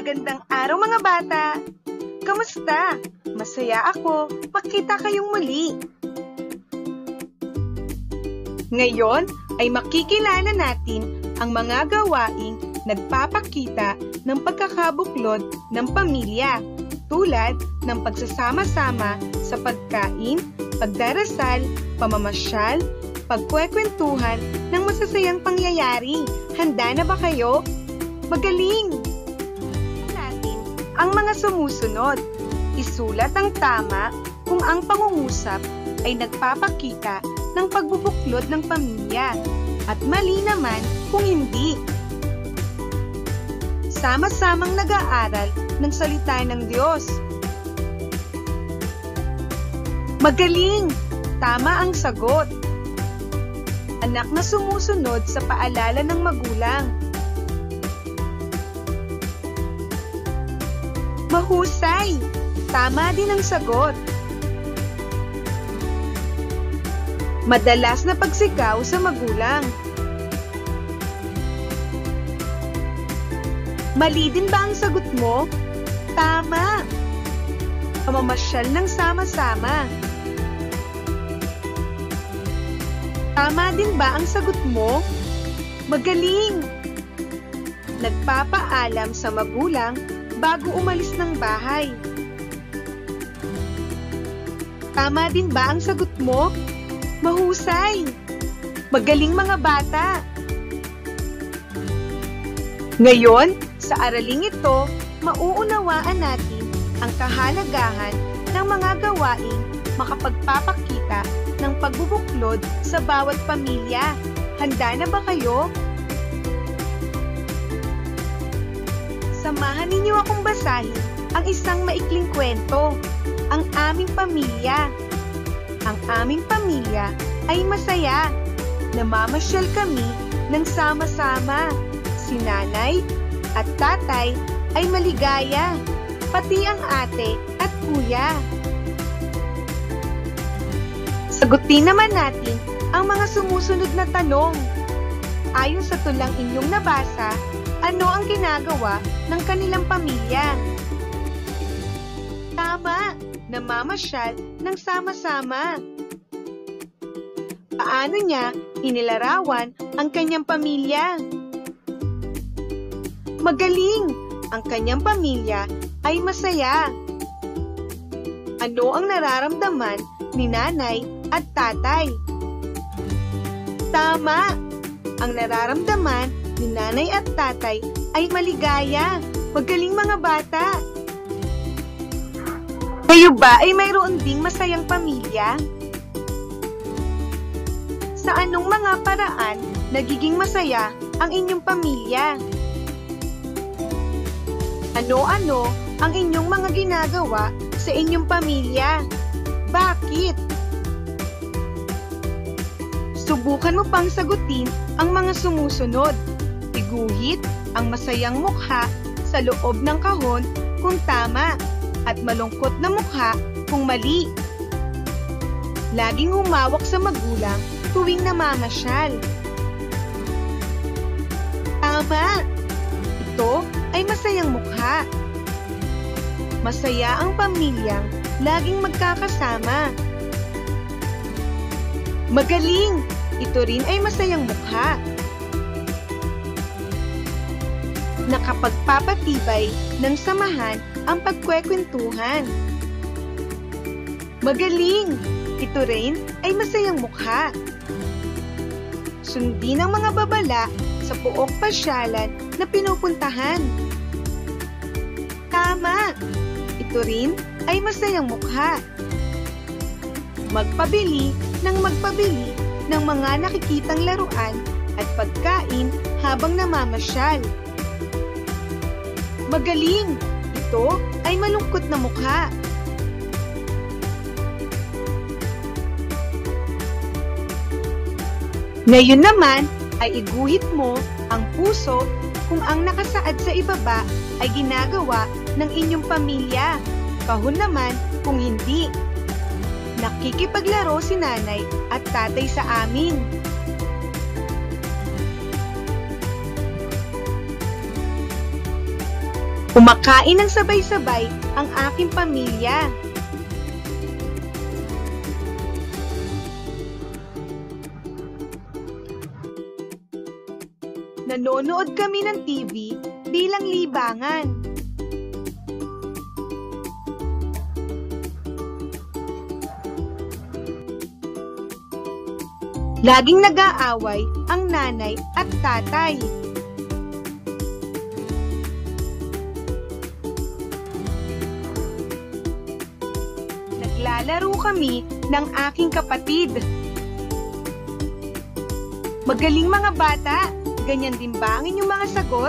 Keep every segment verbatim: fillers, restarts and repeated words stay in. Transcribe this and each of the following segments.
Magandang araw mga bata! Kamusta? Masaya ako makita kayong muli. Ngayon ay makikilala natin ang mga gawaing nagpapakita ng pagkakabuklod ng pamilya tulad ng pagsasama-sama sa pagkain, pagdarasal, pamamasyal, pagkwekwentuhan ng masasayang pangyayari. Handa na ba kayo? Magaling! Natin ang mga sumusunod. Isulat ang tama kung ang pangungusap ay nagpapakita ng pagbubuklod ng pamilya at mali naman kung hindi. Sama-samang nag-aaral ng salita ng Diyos. Magaling! Tama ang sagot. Anak na sumusunod sa paalala ng magulang. Mahusay! Tama din ang sagot. Madalas na pagsigaw sa magulang. Mali din ba ang sagot mo? Tama! Pamamasyal ng sama-sama. Tama din ba ang sagot mo? Magaling! Nagpapaalam sa magulang bago umalis ng bahay. Tama din ba ang sagot mo? Mahusay! Magaling mga bata! Ngayon, sa araling ito, mauunawaan natin ang kahalagahan ng mga gawaing makapagpapakita ng pagbubuklod sa bawat pamilya. Handa na ba kayo? Samahan ninyo akong basahin ang isang maikling kwento, ang aming pamilya. Ang aming pamilya ay masaya. Namamasyal kami ng sama-sama. Si nanay at tatay ay maligaya, pati ang ate at kuya. Sagutin naman natin ang mga sumusunod na tanong. Ayon sa tulang inyong nabasa, ano ang ginagawa ng kanilang pamilya? Tama! Namamasyal ng sama-sama. Paano niya inilarawan ang kanyang pamilya? Magaling! Ang kanyang pamilya ay masaya. Ano ang nararamdaman ni nanay at tatay? Tama! Ang nararamdaman ni nanay at tatay ay maligaya. Magaling mga bata! Kayo ba ay mayroon ding masayang pamilya? Sa anong mga paraan nagiging masaya ang inyong pamilya? Ano-ano ang inyong mga ginagawa sa inyong pamilya? Bakit? Subukan mo pang sagutin ang mga sumusunod. Iguhit ang masayang mukha sa loob ng kahon kung tama at malungkot na mukha kung mali. Laging humawak sa magulang tuwing namamasyal. Tama! Ito ay masayang mukha. Masaya ang pamilyang laging magkakasama. Magaling! Ito rin ay masayang mukha. Nakapagpapatibay ng samahan ang pagkwekwentuhan. Magaling! Ito rin ay masayang mukha. Sundin ang mga babala sa pook pasyalan na pinupuntahan. Tama! Ito rin ay masayang mukha. Magpabili ng magpabili ng mga nakikitang laruan at pagkain habang namamasyal. Magaling! Ito ay malungkot na mukha. Ngayon naman ay iguhit mo ang puso kung ang nakasaad sa ibaba ay ginagawa ng inyong pamilya. Kahon naman kung hindi. Nakikipaglaro si nanay at tatay sa amin. Kumakain ng sabay-sabay ang aking pamilya. Nanonood kami ng T V bilang libangan. Laging nag-aaway ang nanay at tatay. Naglalaro kami ng aking kapatid. Magaling mga bata! Ganyan din ba ang inyong mga sagot?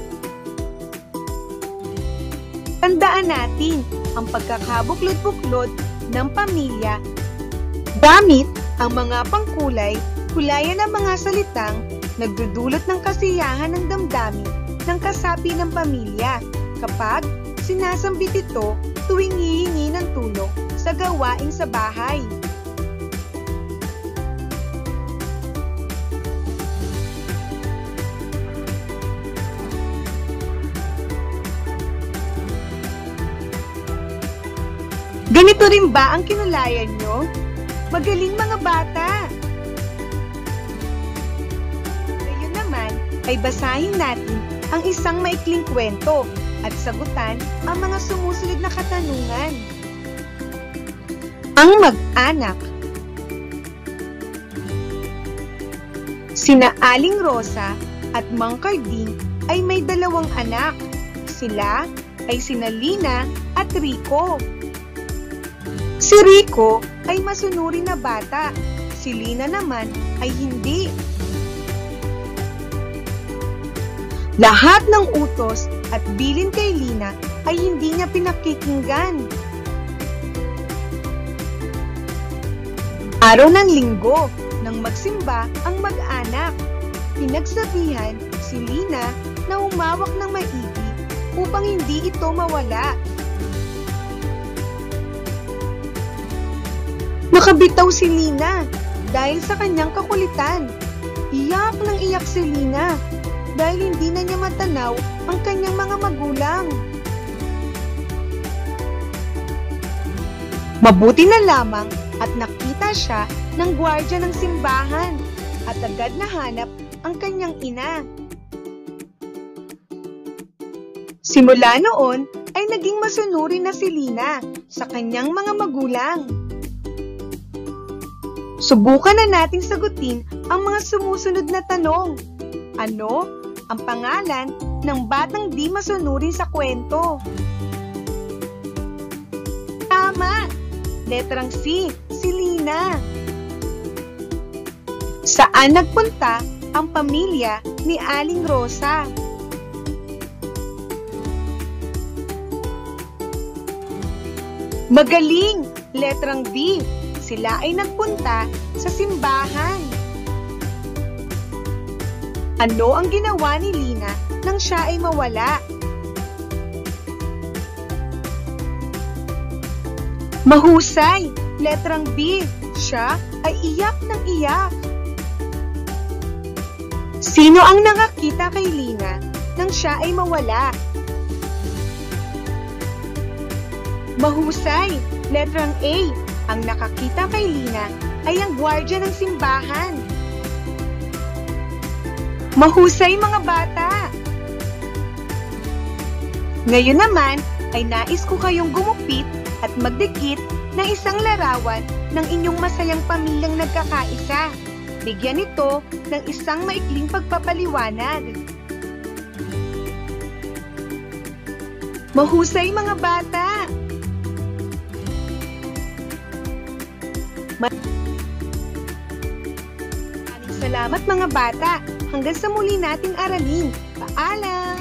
Tandaan natin ang pagkakabuklod-buklod ng pamilya gamit ang mga pangkulay, kulayan ng mga salitang nagdudulot ng kasiyahan ng damdamin ng kasapi ng pamilya kapag sinasambit ito tuwing hihingi ng tulong sa gawain sa bahay. Ganito rin ba ang kinulayan nyo? Magaling mga bata! Ngayon naman ay basahin natin ang isang maikling kwento at sagutan ang mga sumusunod na katanungan. Ang mag-anak. Sina Aling Rosa at Mang Carding ay may dalawang anak. Sila ay sina Lina at Rico. Si Rico ay masunurin na bata, si Lina naman ay hindi. Lahat ng utos at bilin kay Lina ay hindi niya pinakikinggan. Araw ng linggo, nang magsimba ang mag-anak, pinagsabihan si Lina na humawak ng maigi upang hindi ito mawala. Nakabitaw si Lina dahil sa kanyang kakulitan. Iyak ng iyak si Lina dahil hindi na niya matanaw ang kanyang mga magulang. Mabuti na lamang at nakita siya ng gwardya ng simbahan at agad nahanap ang kanyang ina. Simula noon ay naging masunuri na si Lina sa kanyang mga magulang. Subukan na nating sagutin ang mga sumusunod na tanong. Ano ang pangalan ng batang di masunurin sa kwento? Tama! Letrang C, si Lina. Saan nagpunta ang pamilya ni Aling Rosa? Magaling! Letrang D, sila ay nagpunta sa simbahan. Ano ang ginawa ni Lina nang siya ay mawala? Mahusay! Letrang B, siya ay iyak ng iyak. Sino ang nakakita kay Lina nang siya ay mawala? Mahusay! Letrang A, ang nakakita kay Lina ay ang gwardya ng simbahan. Mahusay mga bata! Ngayon naman ay nais ko kayong gumupit at magdikit ng isang larawan ng inyong masayang pamilyang nagkakaisa. Bigyan ito ng isang maikling pagpapaliwanag. Mahusay mga bata! Maraming salamat mga bata. Hanggang sa muli nating aralin. Paalam!